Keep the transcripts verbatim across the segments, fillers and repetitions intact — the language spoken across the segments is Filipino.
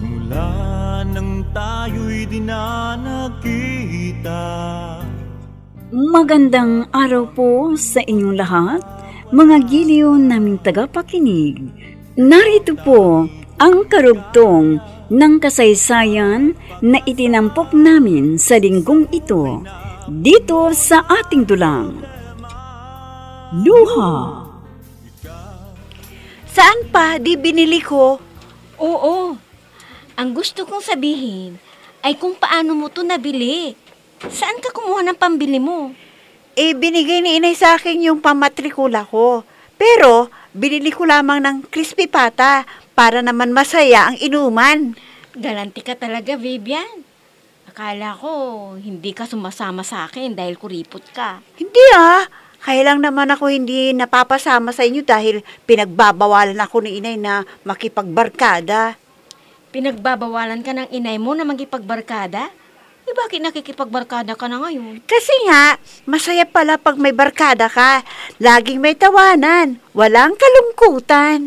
Magmula nang tayo'y di na nagkita. Magandang araw po sa inyong lahat, mga giliw naming tagapakinig. Narito po ang karugtong ng kasaysayan na itinampok namin sa linggong ito, dito sa ating dulang. Luha. Saan pa? Di binili ko. Oo. Ang gusto kong sabihin ay kung paano mo to nabili. Saan ka kumuha ng pambili mo? Eh, binigay ni inay sa akin yung pamatrikula ko. Pero, binili ko lamang ng crispy pata para naman masaya ang inuman. Galanti ka talaga, Vivian. Akala ko hindi ka sumasama sa akin dahil kuripot ka. Hindi ah. Kaya lang naman ako hindi napapasama sa inyo dahil pinagbabawalan ako ni inay na makipagbarkada. Pinagbabawalan ka ng inay mo na magipagbarkada? Eh, bakit nakikipagbarkada ka na ngayon? Kasi nga, masaya pala pag may barkada ka. Laging may tawanan, walang kalungkutan.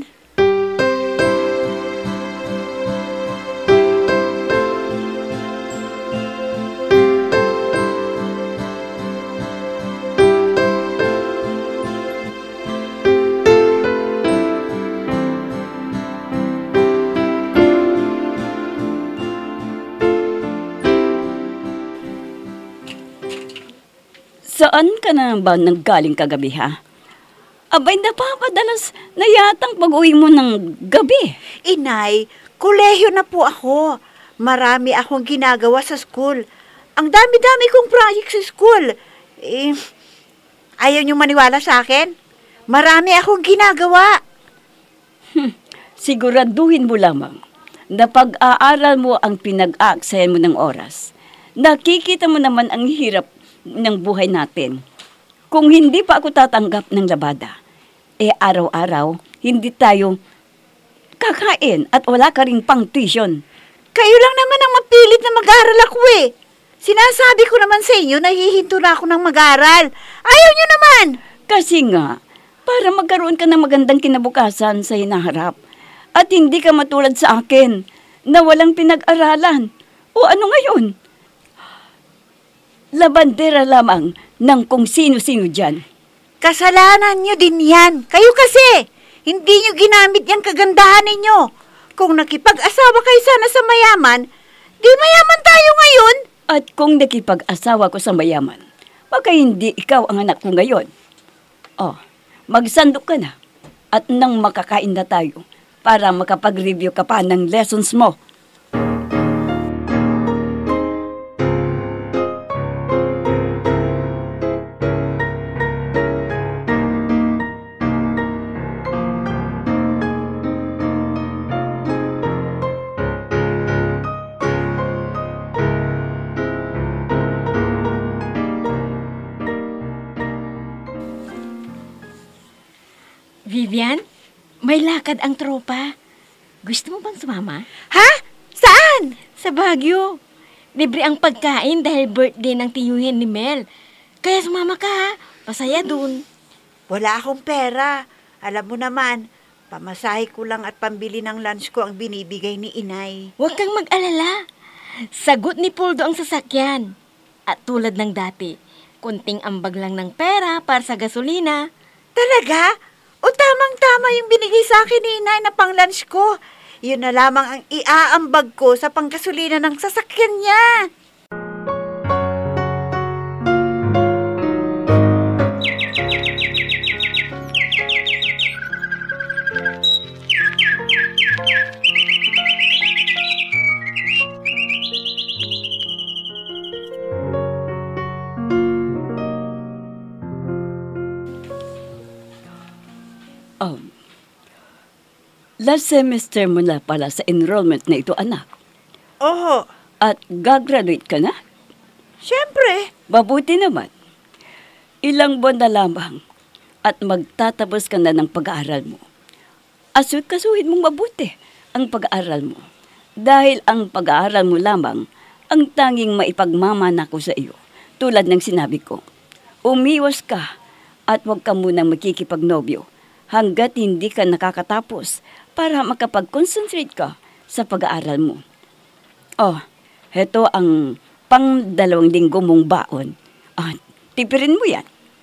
Saan ka na ba nanggaling kagabi, ha? Abay, napapadalas na yatang pag-uwi mo ng gabi. Inay, kolehiyo na po ako. Marami akong ginagawa sa school. Ang dami-dami kong project sa school. Eh, ayaw niyo maniwala sa akin? Marami akong ginagawa. Hmm, siguraduhin mo lamang na pag-aaral mo ang pinag-aaksayan mo ng oras. Nakikita mo naman ang hirap ng buhay natin. Kung hindi pa ako tatanggap ng labada, eh araw-araw, hindi tayo kakain at wala ka rin pang tuition. Kayo lang naman ang mapilit na mag-aral ako eh. Sinasabi ko naman sa inyo, nahihinto na ako ng mag-aral. Ayaw nyo naman! Kasi nga, para magkaroon ka ng magandang kinabukasan sa hinaharap at hindi ka matulad sa akin na walang pinag-aralan. O ano ngayon? Labandera lamang ng kung sino-sino dyan. Kasalanan nyo din yan. Kayo kasi, hindi nyo ginamit yung kagandahan ninyo. Kung nakipag-asawa kayo sana sa mayaman, di mayaman tayo ngayon. At kung nakipag-asawa ko sa mayaman, baka hindi ikaw ang anak ko ngayon. Oh, magsandok ka na at nang makakain na tayo para makapag-review ka pa ng lessons mo. Vivian, may lakad ang tropa. Gusto mo bang sumama? Ha? Saan? Sa Baguio. Libre ang pagkain dahil birthday ng tiyuhin ni Mel. Kaya sumama ka ha. Masaya dun. Wala akong pera. Alam mo naman, pamasahe ko lang at pambili ng lunch ko ang binibigay ni inay. Huwag kang mag-alala. Sagot ni Poldo ang sasakyan. At tulad ng dati, kunting ambag lang ng pera para sa gasolina. Talaga? O tamang-tama yung binigay sa akin ni inay na pang-lunch ko. Yun na lamang ang iaambag ko sa panggasolina ng sasakyan niya. Um, last semester mo na pala sa enrollment na ito, anak. Oo. At gagraduate ka na? Siyempre. Mabuti naman. Ilang buwan na lamang at magtatapos ka na ng pag-aaral mo. Asut-kasuhin mong mabuti ang pag-aaral mo. Dahil ang pag-aaral mo lamang ang tanging maipagmamana ko sa iyo. Tulad ng sinabi ko, umiwas ka at huwag ka munang magkikipagnobyo hanggat hindi ka nakakatapos para makapag-concentrate ka sa pag-aaral mo. Oh, heto ang pang dalawang linggo mong baon. Ah, tipirin mo yan.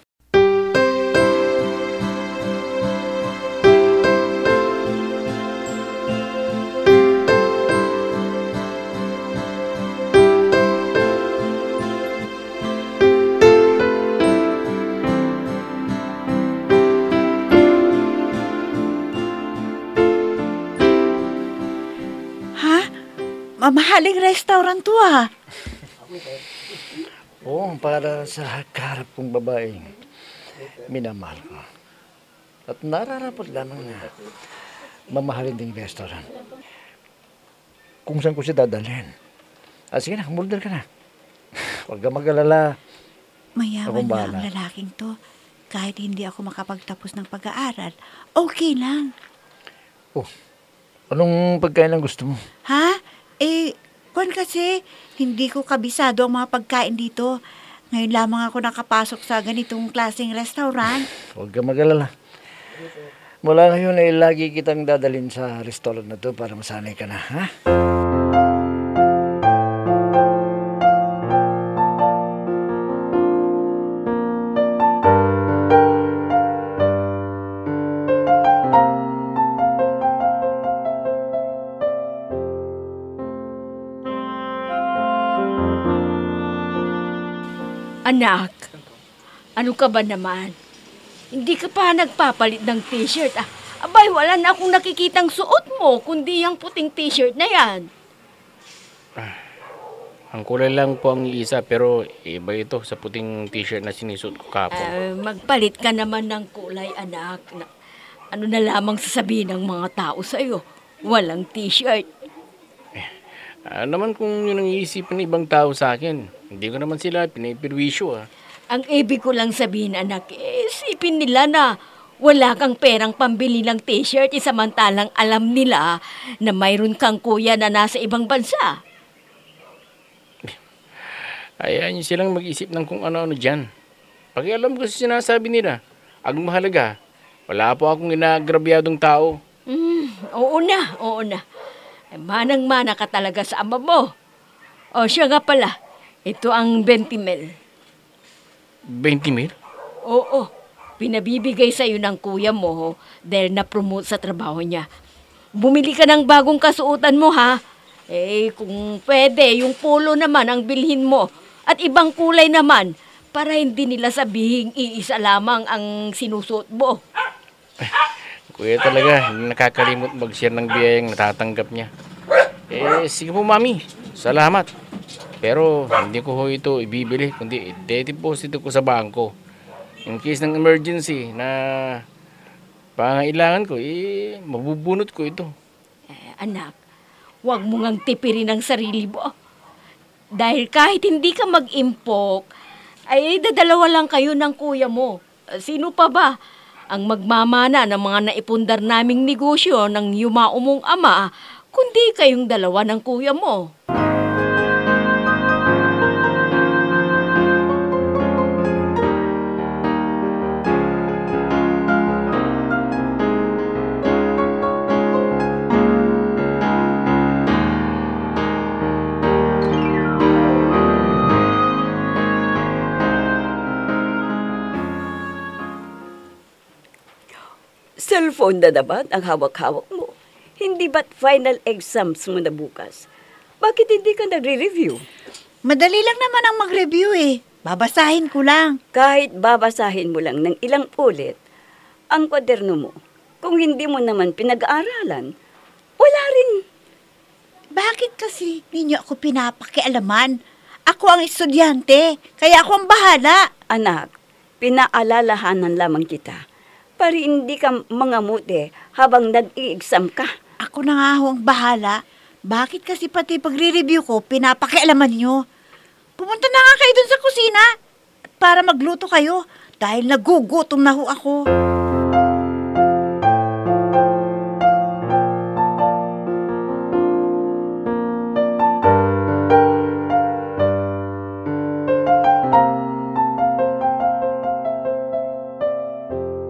Ha? Mamahaling restaurant to ah. Oo, para sa kaharap kong babaeng minamahal ko. At nararapat lamang na mamahalin ding restaurant. Kung saan ko siya dadalhin. Ah, sige na, umorder ka na. Huwag ka mag-alala. Mayaman Akong na bahala. ang lalaking to. Kahit hindi ako makapagtapos ng pag-aaral, okay lang. Oh, anong pagkain ang gusto mo? Ha? Eh, kwan kasi, hindi ko kabisado ang mga pagkain dito. Ngayon lamang ako nakapasok sa ganitong klaseng restaurant. Huwag ka mag-alala. Mula ngayon ay lagi kitang dadalhin sa restaurant na to para masanay ka na, ha? Anak, ano ka ba naman? Hindi ka pa nagpapalit ng t-shirt. Ah, abay, wala na akong nakikitang suot mo, kundi yung puting t-shirt na yan. Ang kulay lang po ang isa pero iba ito sa puting t-shirt na sinisuot ko kapon. Ah, magpalit ka naman ng kulay, anak. Na, ano na lamang sasabihin ng mga tao sa'yo? Walang t-shirt. Ah, naman kung yun ang iisipin ng ibang tao sa akin, hindi ko naman sila pinipirwisyo ah. Ang ibig ko lang sabihin, anak, eh, isipin nila na wala kang perang pambili ng t-shirt, eh, samantalang alam nila na mayroon kang kuya na nasa ibang bansa. Hayaan niyo silang mag-isip ng kung ano-ano dyan. Pakialam ko sa sinasabi nila. Ang mahalaga, wala po akong inagrabyadong tao. Hmm, oo na, oo na. Eh, manang-mana ka talaga sa ama mo. O siya nga pala, ito ang twenty mil. twenty mil? Oo, pinabibigay sa'yo ng kuya mo dahil na-promote sa trabaho niya. Bumili ka ng bagong kasuotan mo, ha? Eh, kung pwede, yung polo naman ang bilhin mo. At ibang kulay naman, para hindi nila sabihing iisa lamang ang sinusuot mo. Kuya talaga, hindi nakakalimot mag-share ng biyayang natatanggap niya. Eh, sige po mami, salamat. Pero hindi ko ho ito ibibili, kundi i-deposit ko sa bangko. In case ng emergency na pangailangan ko, eh, mabubunot ko ito. Eh, anak, huwag mo ngang tipirin ang sarili mo. Dahil kahit hindi ka mag-impok, ay dadalawa lang kayo ng kuya mo. Sino pa ba ang magmamana ng mga naipundar naming negosyo ng yumao mong ama, kundi kayong dalawa ng kuya mo? Cellphone na naman ang hawak-hawak mo. Hindi ba't final exams mo na bukas? Bakit hindi ka nagre-review? Madali lang naman ang mag-review eh. Babasahin ko lang. Kahit babasahin mo lang ng ilang ulit ang kwaderno mo, kung hindi mo naman pinag-aaralan, wala rin. Bakit kasi ninyo ako pinapakialaman? Ako ang estudyante, kaya ako ang bahala. Anak, pinaalalahanan lamang kita para hindi ka mangamuti habang nag-i-exam ka. Ako na nga ho ang bahala. Bakit kasi pati pagre-review ko, pinapakialaman nyo? Pumunta na nga kayo dun sa kusina para magluto kayo dahil nagugutom na ho ako.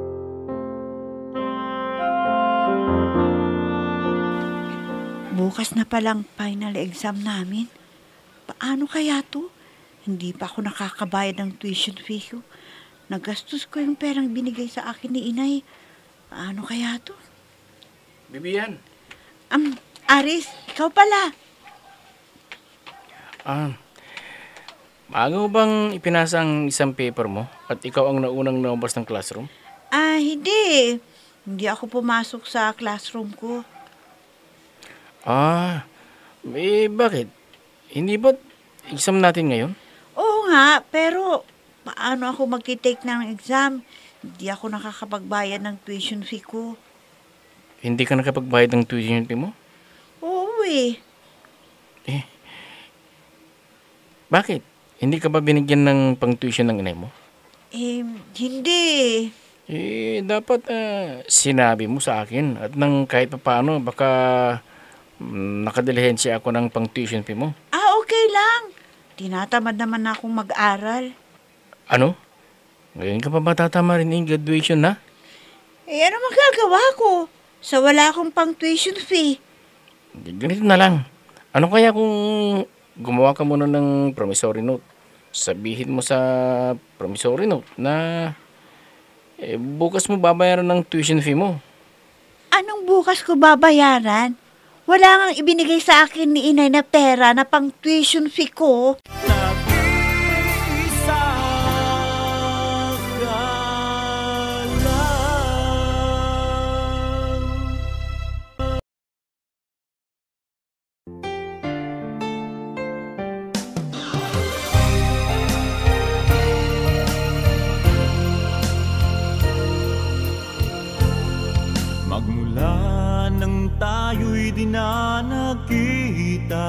Bukas palang final exam namin. Paano kaya to? Hindi pa ako nakakabayad ng tuition fee ko. Nagastos ko yung perang binigay sa akin ni inay. Paano kaya to? Bibian. Um, Aris, ikaw pala. Ah, maaga mo bang ipinasa ang isang paper mo at ikaw ang naunang lumabas ng classroom? Ah, hindi. Hindi ako pumasok sa classroom ko. Ah, eh bakit? Hindi ba exam natin ngayon? Oo nga, pero paano ako magti-take ng exam? Hindi ako nakakapagbayad ng tuition fee ko. Hindi ka nakapagbayad ng tuition fee mo? Oo eh. Eh, bakit? Hindi ka ba binigyan ng pang-tuition ng inay mo? Eh, hindi. Eh, dapat ah, sinabi mo sa akin at nang kahit pa paano, baka mm, nakadilihensya ako ng pang-tuition fee mo. Ah, okay lang. Tinatamad naman akong mag-aral. Ano? Ngayon ka pa ba tatama rin yung graduation na? Eh, ano magagawa ko? Sa wala akong pang tuition fee. Ganito na lang. Ano kaya kung gumawa ka muna ng promissory note? Sabihin mo sa promissory note na eh, bukas mo babayaran ng tuition fee mo. Anong bukas ko babayaran? Wala ngang ibinigay sa akin ni inay na pera na pang tuition fee ko. Nag-iisa ka lang. Magmula nang tayo'y di na nagkita,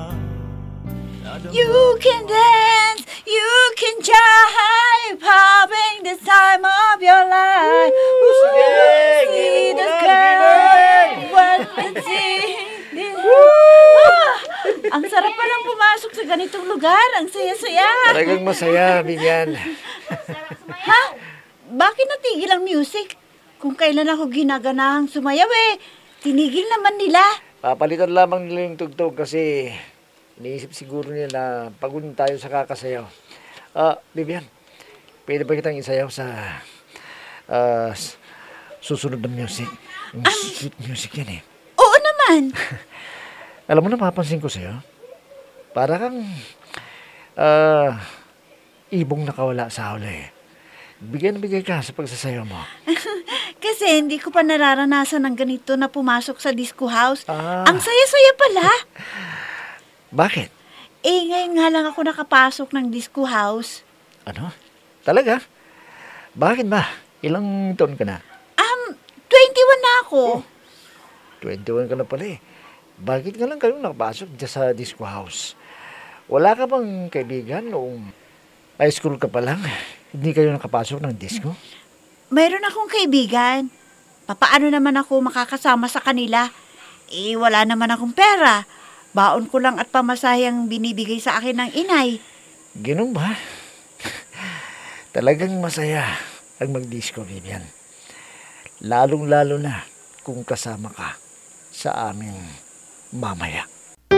You can dance, you can jive, having the time of your life. Ooh, see the girl, what the thing. Ah, ang sarap palang pumasok sa ganitong lugar. Ang saya-saya. Talagang masaya, Vivian. Ha? Bakit natigil ang music? Kung kailan ako ginaganahang sumayaw eh, tinigil naman nila. Papalitan lamang nila yung tugtog kasi iniisip siguro nila na pagod tayo sa kakasayaw. Ah, Vivian, pwede ba kitang isayaw sa ah, s- susunod na music? Yung sweet music yan eh. Oo naman. Alam mo, napapansin ko sa'yo, para kang ah, ibong nakawala sa huli eh. Bigyan na bigay ka sa pagsasayaw mo. Kasi hindi ko pa nararanasan ng ganito na pumasok sa disco house. Ah. Ang saya-saya pala. Bakit? Eh, ngayon nga lang ako nakapasok ng disco house. Ano? Talaga? Bakit ba? Ilang taon ka na? Um, twenty-one na ako. twenty-one ka na pala eh. Bakit nga lang kayong nakapasok dyan sa disco house? Wala ka bang kaibigan noong high school ka pa lang? Hindi kayo nakapasok ng disco? Mayroon akong kaibigan. Papaano naman ako makakasama sa kanila? Eh, wala naman akong pera. Baon ko lang at pamasahe ang binibigay sa akin ng inay. Ganun ba? Talagang masaya ang mag-disco, Vivian. Lalong-lalo na kung kasama ka sa aming mamaya.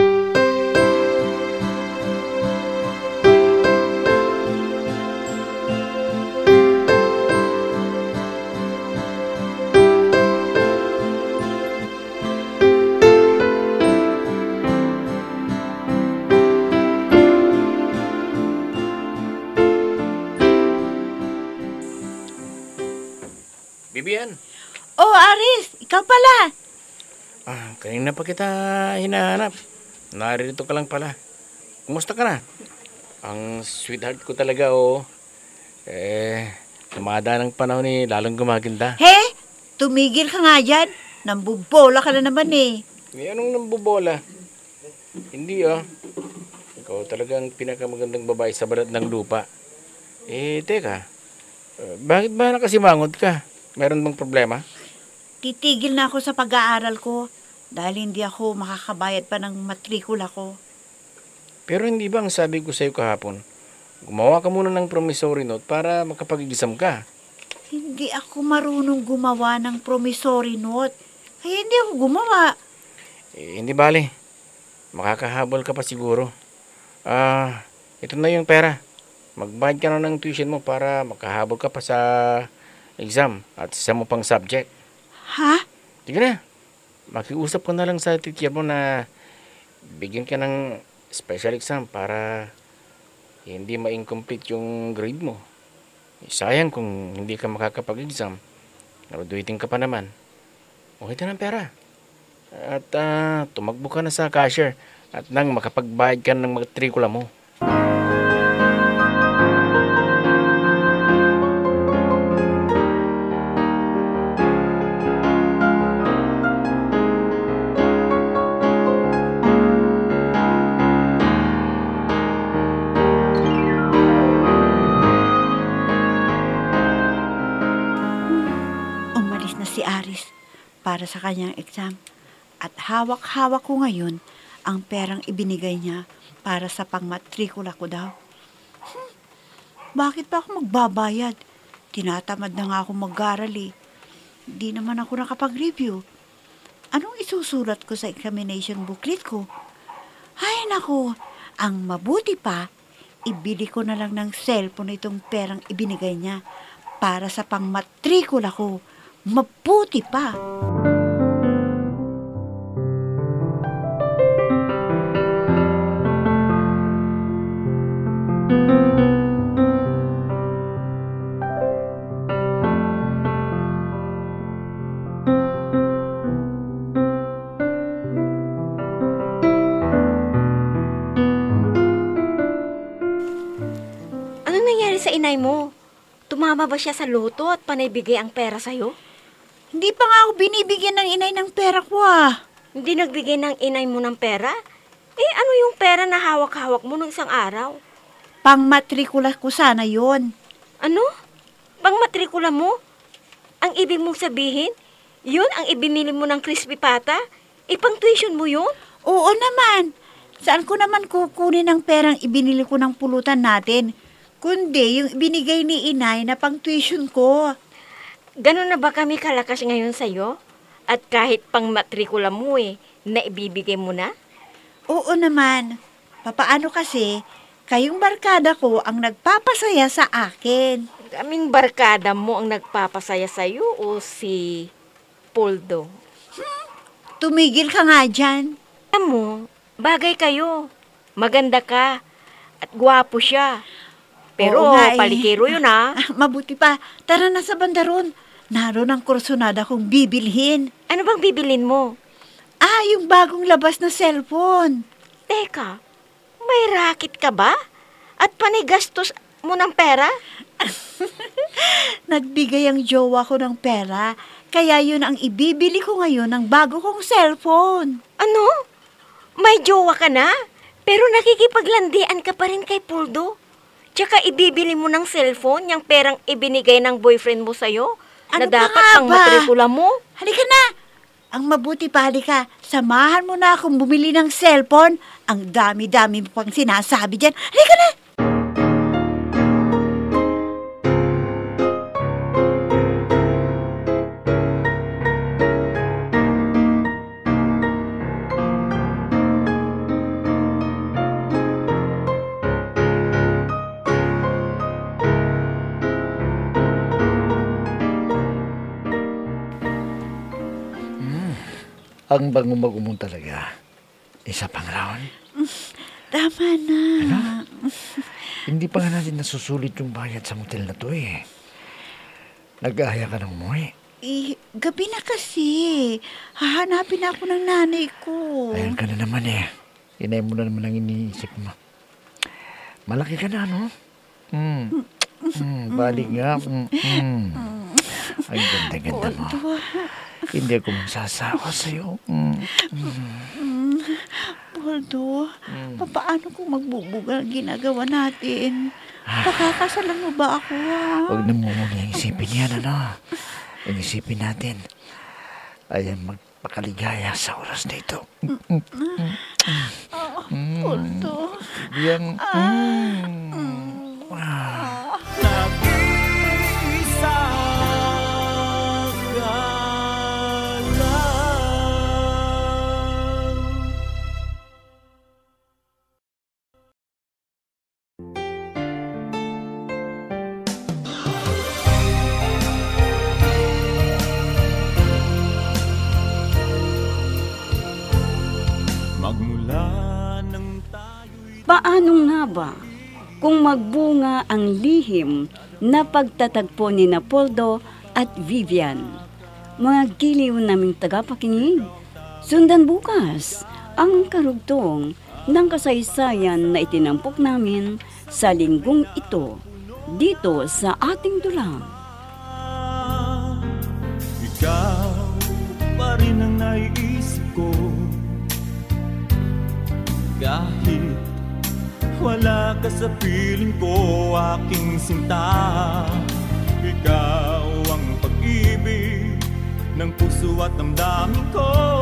Bibian! Oh, Aris, ikaw pala. Ah, kanina pa kita hinahanap. Naririto ka lang pala. Kumusta ka na? Ang sweetheart ko talaga, oh. Eh, tumada ng panahon eh, lalong gumaganda. He, tumigil ka nga dyan. Nambubola ka na naman eh. May anong nambubola? Hindi, oh. Ikaw talagang pinakamagandang babae sa balat ng lupa. Eh, teka. Uh, bakit ba nakasimangot ka? Meron bang problema? Titigil na ako sa pag-aaral ko dahil hindi ako makakabayad pa ng matrikula ko. Pero hindi ba ang sabi ko sa'yo kahapon, gumawa ka muna ng promissory note para makapag-exam ka? Hindi ako marunong gumawa ng promissory note. Kaya hindi ako gumawa. Eh, hindi bale. makakahabol ka pa siguro. Ah, ito na yung pera. Magbayad ka na ng tuition mo para makahabol ka pa sa exam at isa mo pang subject. Ha? Sige na. Makiusap ko na lang sa teacher mo na bigyan ka ng special exam para hindi ma-incomplete yung grade mo. Sayang kung hindi ka makakapag-exam. Graduating ka pa naman. Okay na ng pera. At ah, tumakbo ka na sa cashier at nang makapagbayad ka ng matrikula mo. Umalis na si Aris para sa kanyang exam. At hawak-hawak ko ngayon ang perang ibinigay niya para sa pangmatrikula ko daw. Hmm, bakit pa ako magbabayad? Tinatamad na nga ako mag-aral eh. Di naman ako nakapag-review. Anong isusulat ko sa examination booklet ko? Ay nako, ang mabuti pa, ibili ko na lang ng cellphone itong perang ibinigay niya para sa pangmatrikula ko. Mabuti pa! Anong nangyari sa inay mo? Tumama ba siya sa loto at panaybigay ang pera sa'yo? Hindi pa nga ako binibigyan ng inay ng pera ko ah. Hindi nagbigay ng inay mo ng pera? Eh, ano yung pera na hawak-hawak mo nung isang araw? Pangmatrikula ko sana yon. Ano? Pang matrikula mo? Ang ibig mong sabihin, yun ang ibinili mo ng crispy pata? Ipang tuition mo yun? Oo naman. Saan ko naman kukunin ang perang ibinili ko ng pulutan natin? Kundi yung binigay ni inay na pang tuition ko. Ganun na ba kami kalakas ngayon sa'yo? At kahit pang matrikula mo eh, naibibigay mo na? Oo naman. Papaano kasi, kayong barkada ko ang nagpapasaya sa akin. Kaming barkada mo ang nagpapasaya sa'yo o si Poldo? Tumigil ka nga dyan. Alam mo, bagay kayo. Maganda ka. At gwapo siya. Pero Oo nga eh. palikiro yun ah. Ah, mabuti pa, tara na sa bandaron. Naroon ang kursonada kong bibilhin. Ano bang bibilin mo? Ah, yung bagong labas na cellphone. Teka, may racket ka ba? At panigastos mo ng pera? Nagbigay ang jowa ko ng pera, kaya yun ang ibibili ko ngayon ng bago kong cellphone. Ano? May jowa ka na? Pero nakikipaglandian ka pa rin kay Poldo? Tsaka ibibili mo ng cellphone yung perang ibinigay ng boyfriend mo sa'yo? Ano na pa dapat nga pang ba? matrikula mo? Halika na! Ang mabuti pa, halika. Samahan mo na akong bumili ng cellphone. Ang dami-dami mo pang sinasabi dyan. Halika na! Ang bango mag-umong talaga. Isa pang round. Tama na. Hindi pa nga natin nasusulit yung bayad sa motel na to eh. Nag-aaya ka ng umuwi. Eh, gabi na kasi. Hahanapin ako ng nanay ko. Ayan ka na naman eh. Inay mo na naman ang iniisip mo. Malaki ka na, no? Mm. Mm, balik nga. Mm, mm. Ang ganda-ganda mo. Hindi ako magsasawa sa'yo. Mm. Mm, Poldo, paano kung magbubuga ang ginagawa natin? Pakakasalan mo ba ako, ha? Huwag na mo muna isipin yan, ano? Ang isipin natin ay magpakaligaya sa oras na ito. Poldo. Yan. Mm. Nag-iisa ka lang. Paano nga ba kung magbunga ang lihim na pagtatagpo ni Napoldo at Vivian? Mga giliw naming tagapakinig, sundan bukas ang karugtong ng kasaysayan na itinampok namin sa linggong ito dito sa ating dulang. Ikaw pa rin ang naiisip ko, kahit wala ka sa piling ko, aking sinta. Ikaw ang pag-ibig ng puso at damdamin ko.